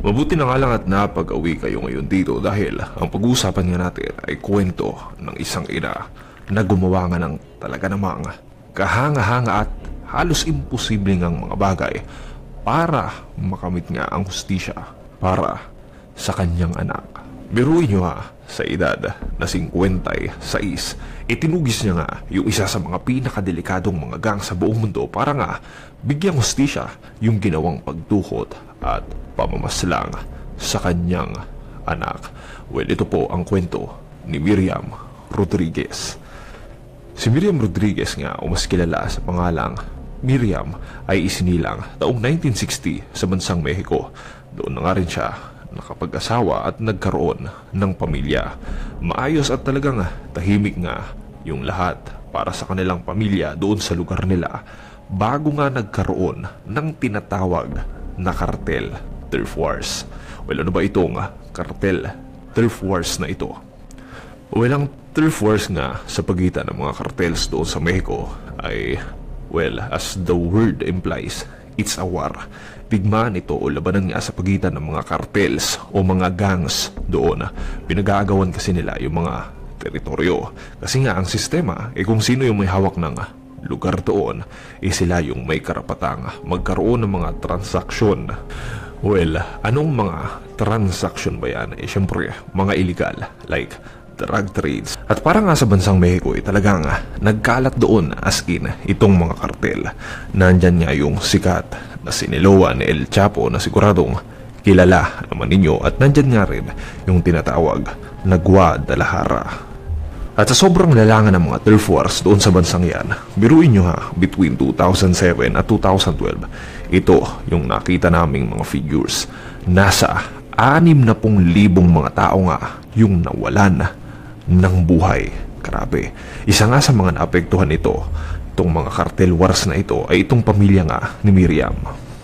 Mabuti na nga lang at napag-uwi kayo ngayon dito dahil ang pag-uusapan nga natin ay kwento ng isang ina na gumawa nga ng talaga namang kahanga-hanga at halos imposible ngang mga bagay para makamit nga ang hustisya para sa kanyang anak. Biruin nyo sa edad na 56, itinugis niya nga yung isa sa mga pinakadelikadong mga gang sa buong mundo para nga bigyang hustisya yung ginawang pagtukot at pamamaslang sa kanyang anak. Well, ito po ang kwento ni Miriam Rodriguez. Si Miriam Rodriguez nga, o mas kilala sa pangalang Miriam, ay isinilang taong 1960 sa bansang Mexico. Doon na nga rin siya nakapag-asawa at nagkaroon ng pamilya. Maayos at talagang tahimik nga yung lahat para sa kanilang pamilya doon sa lugar nila bago nga nagkaroon ng tinatawag na cartel turf wars. Well, ano ba itong cartel turf wars na ito? Well, ang turf wars nga sa pagitan ng mga cartels doon sa Mexico ay, well, as the word implies, it's a war. Digmaan ito o labanan nga sa pagitan ng mga cartels o mga gangs doon. Pinag-aagawan kasi nila yung mga teritoryo. Kasi nga ang sistema, kung sino yung may hawak ng lugar doon, sila yung may karapatang magkaroon ng mga transaksyon. Well, anong mga transaksyon ba yan? Siyempre, mga illegal, like drug trades. At para nga sa bansang Mexico, talagang nagkalat doon as in itong mga kartel. Nandyan nga yung sikat na siniloa ni El Chapo na siguradong kilala naman ninyo. At nandyan nga rin yung tinatawag na Guadalajara. At sa sobrang lalangan ng mga turf wars doon sa bansang yan, biruin nyo between 2007 at 2012, ito yung nakita naming mga figures. Nasa 60,000 mga tao nga yung nawalan ng buhay. Grabe. Isa nga sa mga naapektuhan ito, itong mga cartel wars na ito, ay itong pamilya nga ni Miriam.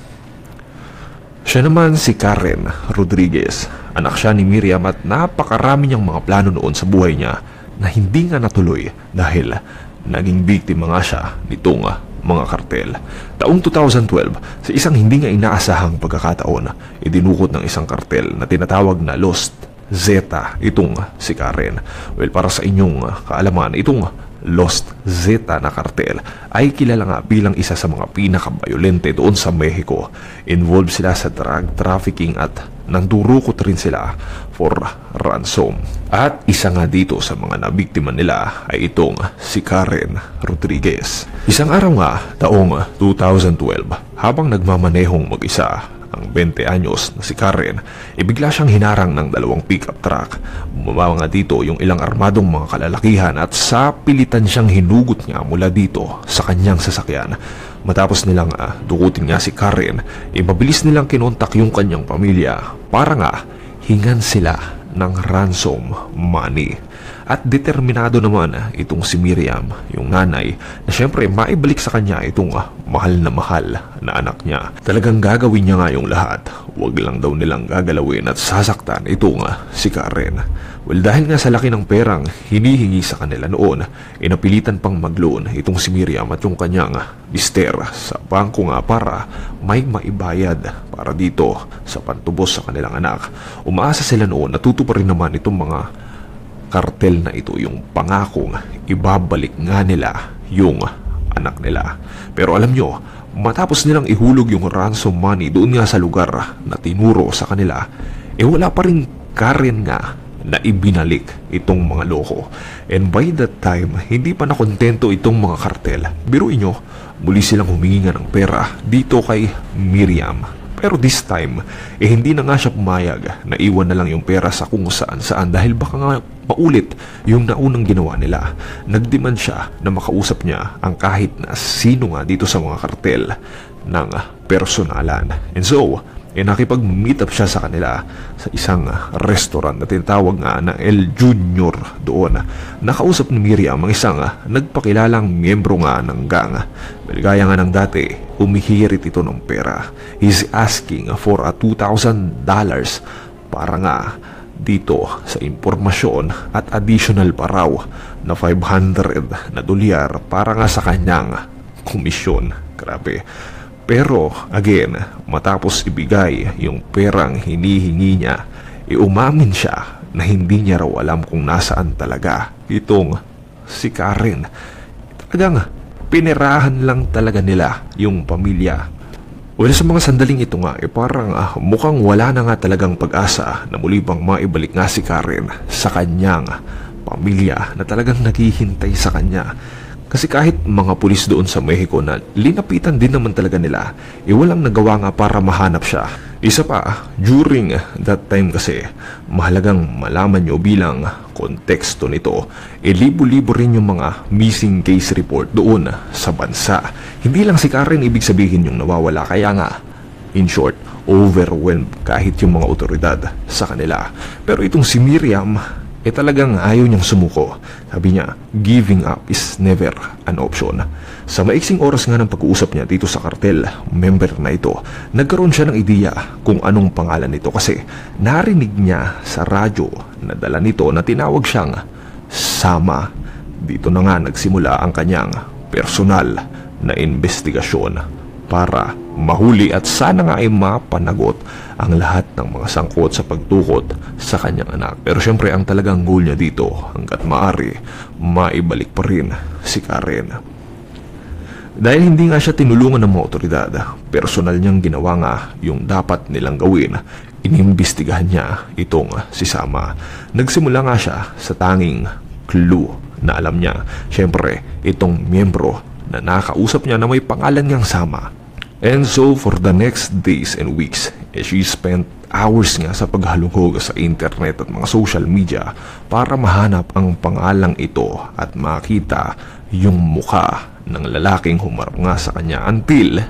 Siya naman si Karen Rodriguez. Anak siya ni Miriam at napakarami niyang mga plano noon sa buhay niya na hindi nga natuloy dahil naging biktima nga siya nitong mga kartel. Taong 2012, sa isang hindi nga inaasahang pagkakataon, idinukot ng isang kartel na tinatawag na Lost Zeta itong si Karen. Well, para sa inyong kaalaman, itong Lost Zeta na kartel ay kilala nga bilang isa sa mga pinakabayolente doon sa Mexico. Involved sila sa drug trafficking at nandurukot rin sila for ransom. At isa nga dito sa mga nabiktima nila ay itong si Karen Rodriguez. Isang araw nga, taong 2012, habang nagmamanehong mag-isa ang 20 anyos na si Karen, ibigla siyang hinarang ng dalawang pickup truck. Bumaba nga dito yung ilang armadong mga kalalakihan at sa pilitan siyang hinugot nga mula dito sa kanyang sasakyan. Matapos nilang dukutin nga si Karen, mabilis nilang kinontak yung kanyang pamilya para nga hingan sila ng ransom money. At determinado naman itong si Miriam, yung nanay, na syempre maibalik sa kanya itong mahal na anak niya. Talagang gagawin niya nga yung lahat. Huwag lang daw nilang gagalawin at sasaktan itong si Karen. Well, dahil nga sa laki ng perang hinihingi sa kanila noon, napilitan pang mag-loan itong si Miriam at yung kanyang mister sa bangko nga para may maibayad para dito sa pantubos sa kanilang anak. Umaasa sila noon na tutuparin naman itong mga kartel na ito yung pangakong ibabalik nga nila yung anak nila. Pero alam nyo, matapos nilang ihulog yung ransom money doon nga sa lugar na tinuro sa kanila, wala pa rin Karen nga na ibinalik itong mga loko. And by that time, hindi pa nakontento itong mga kartel. Biruin nyo, muli silang humingi nga ng pera dito kay Miriam. Pero this time, hindi na nga siya pumayag na iwan na lang yung pera sa kung saan dahil baka nga paulit yung naunang ginawa nila. Nagdemand siya na makausap niya ang kahit na sino nga dito sa mga kartel ng personalan. And so, nakipag-meet up siya sa kanila sa isang restaurant na tinatawag nga na El Junior doon. Nakausap ni Miriam ang isang nagpakilalang miyembro nga ng gang. Gaya nga ng dati, umihirit ito ng pera. He's asking for $2,000 para nga dito sa impormasyon at additional pa raw na $500 para nga sa kanyang komisyon. Grabe. Pero again, matapos ibigay yung perang hinihingi niya, umamin siya na hindi niya raw alam kung nasaan talaga itong si Karen. Talagang pinirahan lang talaga nila yung pamilya. Well, sa mga sandaling ito nga, parang mukhang wala na nga talagang pag-asa na muli bang maibalik nga si Karen sa kanyang pamilya na talagang naghihintay sa kanya. Kasi kahit mga pulis doon sa Mexico na linapitan din naman talaga nila, walang nagawa nga para mahanap siya. Isa pa, during that time kasi, mahalagang malaman nyo bilang konteksto nito, libo-libo rin yung mga missing case report doon sa bansa. Hindi lang si Karen ibig sabihin yung nawawala, kaya nga, in short, overwhelmed kahit yung mga otoridad sa kanila. Pero itong si Miriam, talagang ayaw niyang sumuko. Sabi niya, giving up is never an option. Sa maiksing oras nga ng pag-uusap niya dito sa kartel member na ito, nagkaroon siya ng ideya kung anong pangalan nito kasi narinig niya sa radyo na dala nito na tinawag siyang Sama. Dito na nga nagsimula ang kanyang personal na investigasyon para mahuli at sana nga ay mapanagot ang lahat ng mga sangkot sa pagtukod sa kanyang anak. Pero syempre ang talagang goal niya dito hanggat maaari, maibalik pa rin si Karen. Dahil hindi nga siya tinulungan ng mga otoridad, personal niyang ginawa nga yung dapat nilang gawin. Inimbestigahan niya itong si Sama. Nagsimula nga siya sa tanging clue na alam niya. Syempre, itong miyembro na nakausap niya na may pangalan niyang Sama. And so for the next days and weeks, she spent hours nga sa paghalunghog sa internet at mga social media para mahanap ang pangalang ito at makita yung mukha ng lalaking humarap nga sa kanya until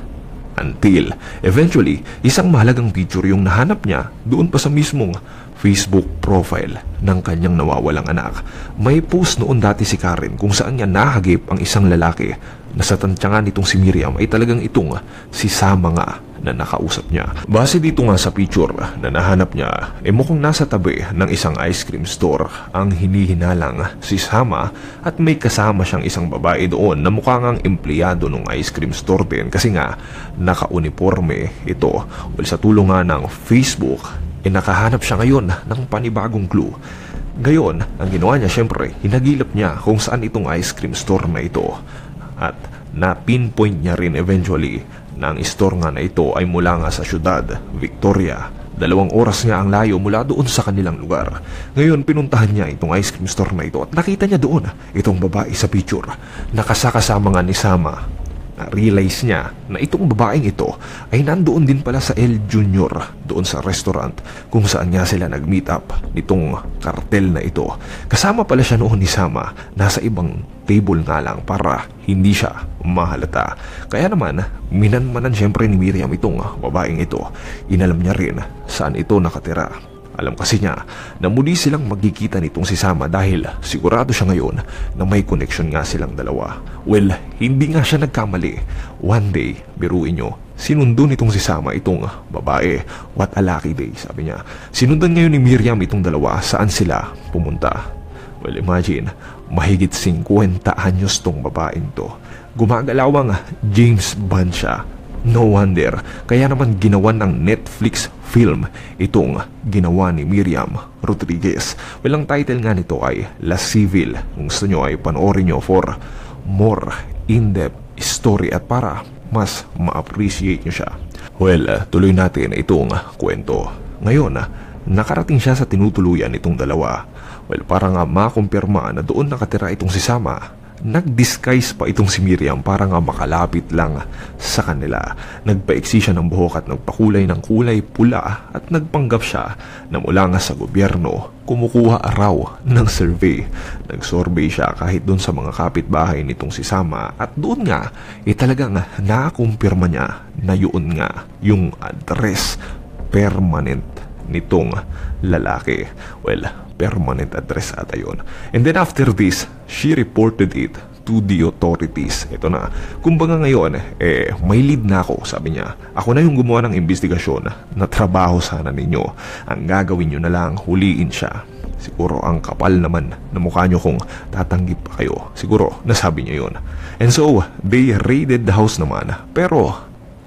eventually isang mahalagang picture yung nahanap niya doon pa sa mismong Facebook profile ng kanyang nawawalang anak. May post noon dati si Karen kung saan niya nahagip ang isang lalaki na sa tantyangan nitong si Miriam ay talagang itong si Sama nga na nakausap niya. Base dito nga sa picture na nahanap niya, mukhang nasa tabi ng isang ice cream store ang hinihinalang si Sama at may kasama siyang isang babae doon na mukhang ang empleyado ng ice cream store din kasi nga naka-uniforme ito. Well, sa tulong nga ng Facebook, nakahanap siya ngayon ng panibagong clue. Ngayon, ang ginawa niya syempre, hinagilap niya kung saan itong ice cream store na ito. At na-pinpoint niya rin eventually na ang store nga na ito ay mula nga sa syudad, Victoria. 2 oras nga ang layo mula doon sa kanilang lugar. Ngayon, pinuntahan niya itong ice cream store na ito at nakita niya doon itong babae sa picture. Nakasakasama nga ni Sama. Na-realize niya na itong babaeng ito ay nandoon din pala sa El Junior doon sa restaurant kung saan nga sila nag-meet up nitong kartel na ito. Kasama pala siya noon ni Sama, nasa ibang table nga lang para hindi siya mahalata. Kaya naman, minanmanan syempre ni Miriam itong babaeng ito. Inalam niya rin saan ito nakatira. Alam kasi niya na muli silang magkikita nitong si Sama dahil sigurado siya ngayon na may connection nga silang dalawa. Well, hindi nga siya nagkamali. One day, biruin nyo, sinundo nitong si Sama itong babae. What a lucky day, sabi niya. Sinundan ngayon ni Miriam itong dalawa saan sila pumunta. Well, imagine, mahigit 50 anyos tong babaeng to. Gumagalawang James Bond siya. No wonder, kaya naman ginawa ng Netflix film itong ginawa ni Miriam Rodriguez. Well, ang title nga nito ay La Civil. Kung gusto nyo ay panoorin nyo for more in-depth story at para mas ma-appreciate nyo siya. Well, tuloy natin itong kwento. Ngayon, nakarating siya sa tinutuluyan itong dalawa. Well, para nga makumpirma na doon nakatira itong si Sama, nag-disguise pa itong si Miriam para nga makalapit lang sa kanila. Nagpaiksi siya ng buhok at nagpakulay ng kulay pula at nagpanggap siya na mula nga sa gobyerno kumukuha araw ng survey. Nag-survey siya kahit doon sa mga kapitbahay nitong si Sama at doon nga talagang nakumpirma niya na yun nga yung address permanent nitong lalaki. Well, permanent address ata yun. And then after this, she reported it to the authorities. Ito na. Kumbaga ngayon, may lead na ako, sabi niya. Ako na yung gumawa ng investigasyon na trabaho sana ninyo. Ang gagawin nyo na lang, huliin siya. Siguro ang kapal naman na mukha nyo kung tatanggi pa kayo. Siguro, nasabi niya yun. And so, they raided the house naman. Pero,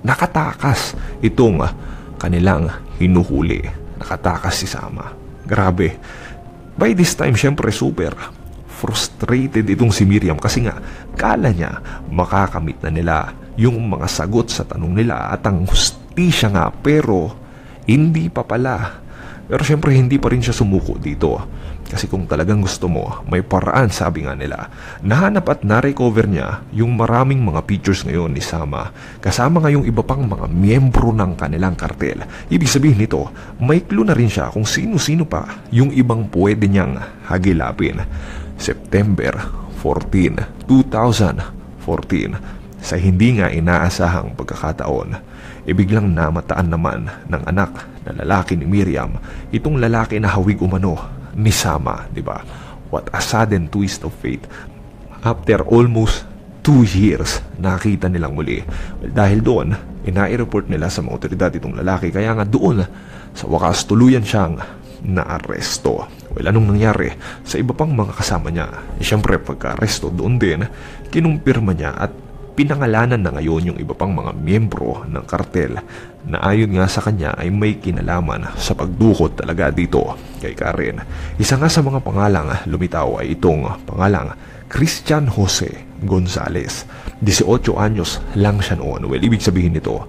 nakatakas itong kanilang hinuhuli. Nakatakas si Sama. Grabe. By this time, syempre super frustrated itong si Miriam kasi nga kala niya makakamit na nila yung mga sagot sa tanong nila at ang hustisya nga, pero hindi pa pala. Pero syempre hindi pa rin siya sumuko dito kasi kung talagang gusto mo, may paraan, sabi nga nila. Nahanap at na-recover niya yung maraming mga pictures ngayon ni Sama kasama nga yung iba pang mga miyembro ng kanilang kartel. Ibig sabihin nito, may clue na rin siya kung sino-sino pa yung ibang pwede niyang hagilapin. September 14, 2014, sa hindi nga inaasahang pagkakataon, biglang namataan naman ng anak na lalaki ni Miriam, itong lalaki na hawig umano ni Sama, di ba? What a sudden twist of fate. After almost 2 years, nakita nilang muli. Dahil doon, ina-report nila sa mga otoridad itong lalaki, kaya nga doon, sa wakas, tuluyan siyang naaresto. Well, anong nangyari sa iba pang mga kasama niya? Siyempre, pagka-aresto doon din, kinumpirma niya at pinangalanan na ngayon yung iba pang mga miyembro ng kartel na ayon nga sa kanya ay may kinalaman sa pagdukot talaga dito kay Karen. Isa nga sa mga pangalang lumitaw ay itong pangalang Christian Jose Gonzalez. 18 anyos lang siya noon. Well, ibig sabihin nito,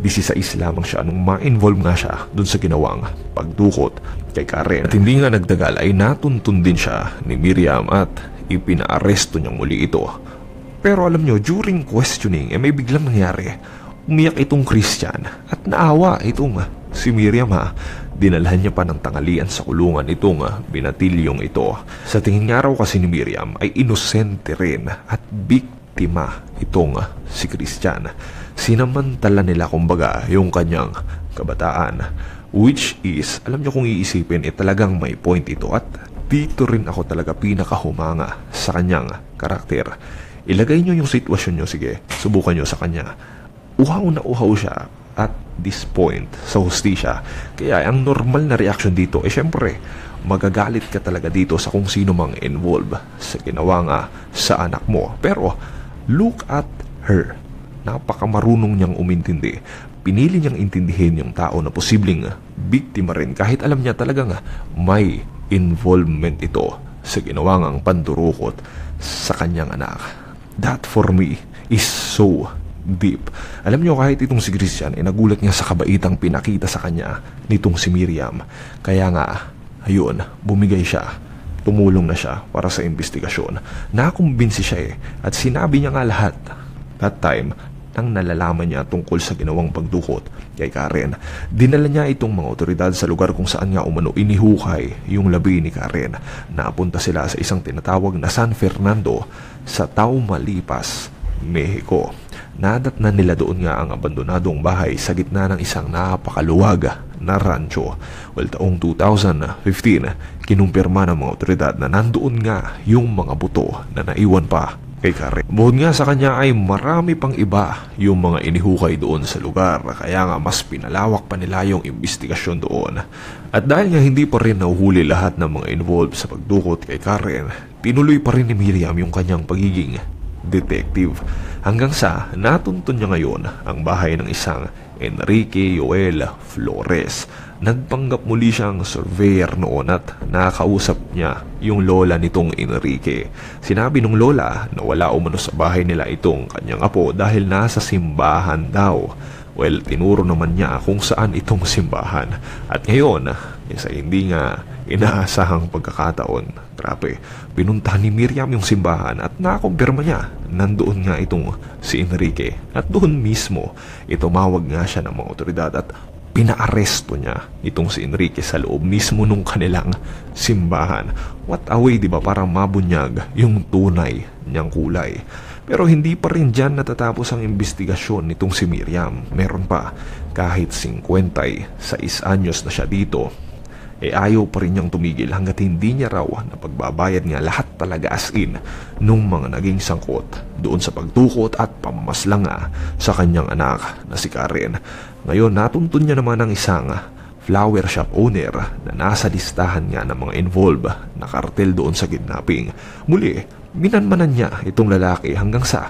16 lamang siya nung ma-involve nga siya dun sa ginawang pagdukot kay Karen. At hindi nga nagdagal ay natuntun din siya ni Miriam at ipinaaresto niyang muli ito. Pero alam nyo, during questioning, may biglang nangyari. Umiyak itong Christian at naawa itong si Miriam Dinalhan niya pa ng tangalian sa kulungan itong binatilyong ito. Sa tingin nga raw kasi ni Miriam ay inosente rin at biktima itong si Christian. Sinamantala nila kumbaga yung kanyang kabataan. Which is, alam nyo kung iisipin, talagang may point ito at dito rin ako talaga pinakahumanga sa kanyang karakter. Ilagay nyo yung sitwasyon nyo, sige, subukan nyo sa kanya. Uhaw na uhaw siya at this point sa hustisya. Kaya ang normal na reaction dito, syempre, magagalit ka talaga dito sa kung sino mang involved sa ginawa nga sa anak mo. Pero, look at her. Napakamarunong niyang umintindi. Pinili niyang intindihin yung tao na posibleng biktima rin kahit alam niya talagang may involvement ito sa ginawang pandurukot sa kanyang anak. That for me is so deep. Alam niyo, kahit itong si Christian nagulat niya sa kabaitang pinakita sa kanya nitong si Miriam. Kaya nga, ayun, bumigay siya. Tumulong na siya para sa investigasyon. Nakumbinsi siya at sinabi niya nga lahat. That time, nang nalalaman niya tungkol sa ginawang pagdukot kay Karen. Dinala niya itong mga otoridad sa lugar kung saan nga umano inihukay yung labi ni Karen. Napunta sila sa isang tinatawag na San Fernando sa Tamaulipas, Mexico. Nadatnan nila doon nga ang abandonadong bahay sa gitna ng isang napakaluwag na rancho. Well, taong 2015, kinumpirma ng mga otoridad na nandoon nga yung mga buto na naiwan pa kay Karen. Bukod nga sa kanya ay marami pang iba yung mga inihukay doon sa lugar, kaya nga mas pinalawak pa nila yung investigasyon doon. At dahil nga hindi pa rin nahuhuli lahat ng mga involved sa pagdukot kay Karen, tinuloy pa rin ni Miriam yung kanyang pagiging detective hanggang sa natuntun niya ngayon ang bahay ng isang Enrique Joel Flores. Nagpanggap muli siyang surveyor noon at nakausap niya yung lola nitong Enrique. Sinabi ng lola na wala umano sa bahay nila itong kanyang apo dahil nasa simbahan daw. Well, tinuro naman niya kung saan itong simbahan. At ngayon, sa hindi nga inaasahang pagkakataon, grabe, pinuntahan ni Miriam yung simbahan at nakumpirma niya nandoon nga itong si Enrique. At doon mismo, tumawag nga siya ng mga otoridad at pinaaresto niya itong si Enrique sa loob mismo nung kanilang simbahan. What a way, di ba, para mabunyag yung tunay niyang kulay. Pero hindi pa rin dyan natatapos ang investigasyon nitong si Miriam. Meron pa, kahit 56 anyos na siya dito, ayaw pa rin niyang tumigil hanggat hindi niya raw na pagbabayad nga lahat talaga as in nung mga naging sangkot doon sa pagtukot at pamamaslang nga sa kanyang anak na si Karen. Ngayon, natuntun niya naman ang isang flower shop owner na nasa listahan nga ng mga involved na kartel doon sa kidnapping. Muli, minanmanan niya itong lalaki hanggang sa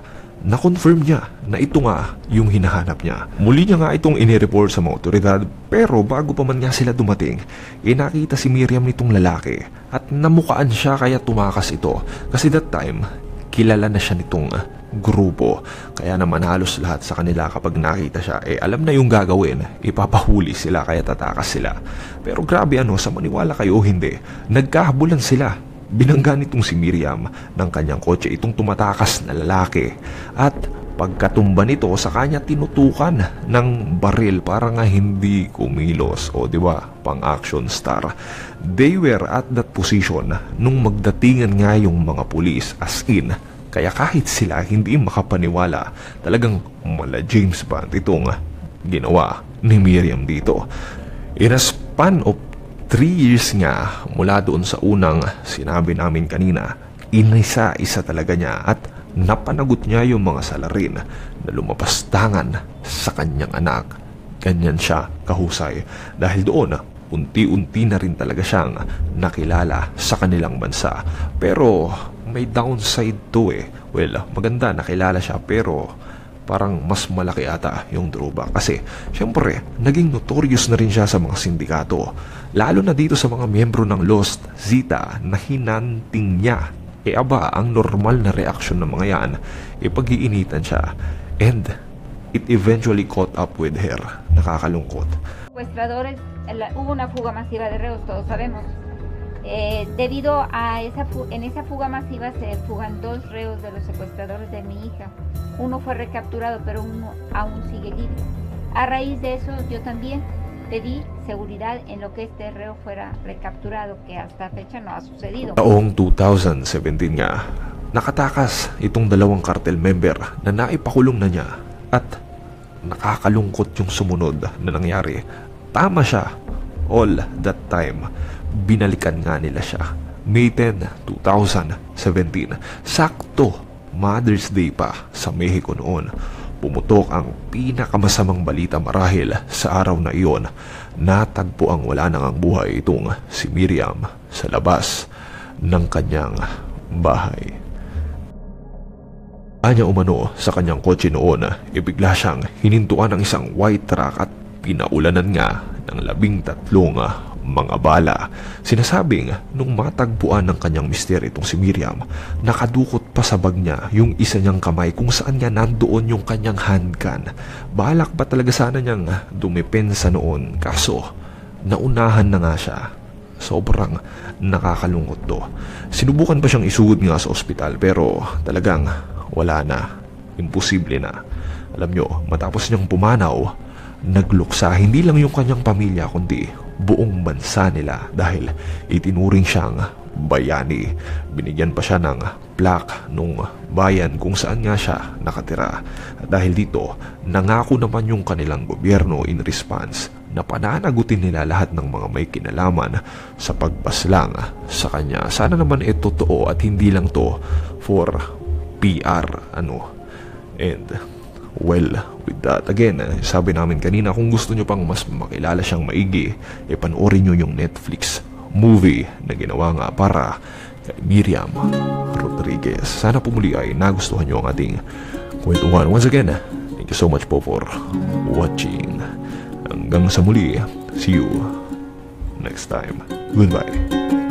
na-confirm niya na ito nga yung hinahanap niya. Muli niya nga itong inireport sa mga otoridad, pero bago pa man nga sila dumating, nakita si Miriam nitong lalaki at namukaan siya kaya tumakas ito. Kasi that time, kilala na siya nitong grupo. Kaya naman halos lahat sa kanila kapag nakita siya, alam na yung gagawin, ipapahuli sila kaya tatakas sila. Pero grabe sa maniwala kayo o hindi, nagkahabulan sila. Binangga nitong si Miriam ng kanyang kotse itong tumatakas na lalaki at pagkatumba nito sa kanya tinutukan ng baril para nga hindi kumilos. O diba, pang action star. They were at that position nung magdatingan nga yung mga pulis, as in, kaya kahit sila hindi makapaniwala, talagang mala James Bond itong ginawa ni Miriam dito. In a span of 3 years nga mula doon sa unang sinabi namin kanina, inisa-isa talaga niya at napanagot niya yung mga salarin na lumapastangan sa kanyang anak. Ganyan siya kahusay dahil doon unti-unti na rin talaga siyang nakilala sa kanilang bansa. Pero may downside to Well, maganda nakilala siya pero parang mas malaki ata yung drawback kasi syempre naging notorious na rin siya sa mga sindikato, lalo na dito sa mga miyembro ng Lost Zeta na hinanting niya. Aba, ang normal na reaksyon ng mga yan, pag-iinitan siya, and it eventually caught up with her. Nakakalungkot. Secuestradores, hubo una fuga masiva de reos, todos sabemos. Debido a en esa fuga masiva se fugan 2 reos de los secuestradores de mi hija. Uno fue recapturado, pero uno aún sigue libre. A raíz de eso, yo también pedí seguridad en lo que este reo fuera recapturado, que hasta fecha no ha sucedido. Taong 2017 nga, nakatakas itong 2 cartel member na naipakulong na niya at nakakalungkot yung sumunod na nangyari. Tama siya, all that time. Binalikan nga nila siya. May 10, 2017. Sakto, Mother's Day pa sa Mexico noon. Pumutok ang pinakamasamang balita marahil sa araw na iyon. Natagpo ang wala nang ang buhay itong si Miriam sa labas ng kanyang bahay. Anya umano sa kanyang kotse noon, bigla siyang hinintuan ng isang white truck at pinaulanan nga ng 13 mga bala. Sinasabing nung matagpuan ng kanyang mister itong si Miriam, nakadukot pa sa bag niya yung isa niyang kamay kung saan nga nandoon yung kanyang handgun. Balak pa talaga sana niyang dumepensa noon, kaso naunahan na nga siya. Sobrang nakakalungkot to. Sinubukan pa siyang isugod nga sa ospital pero talagang wala na. Imposible na. Alam nyo, matapos niyang pumanaw, nagluksa hindi lang yung kanyang pamilya kundi buong bansa nila dahil itinuring siyang bayani. Binigyan pa siya ng plaque nung bayan kung saan nga siya nakatira. At dahil dito, nangako naman yung kanilang gobyerno in response na pananagutin nila lahat ng mga may kinalaman sa pagpaslang sa kanya. Sana naman totoo at hindi lang to for PR. And well, with that, again, sabi namin kanina, kung gusto nyo pang mas makilala siyang maigi, panoorin nyo yung Netflix movie na ginawa nga para kay Miriam Rodriguez. Sana po muli ay nagustuhan nyo ang ating kwentuhan. Once again, thank you so much po for watching. Hanggang sa muli, see you next time. Goodbye.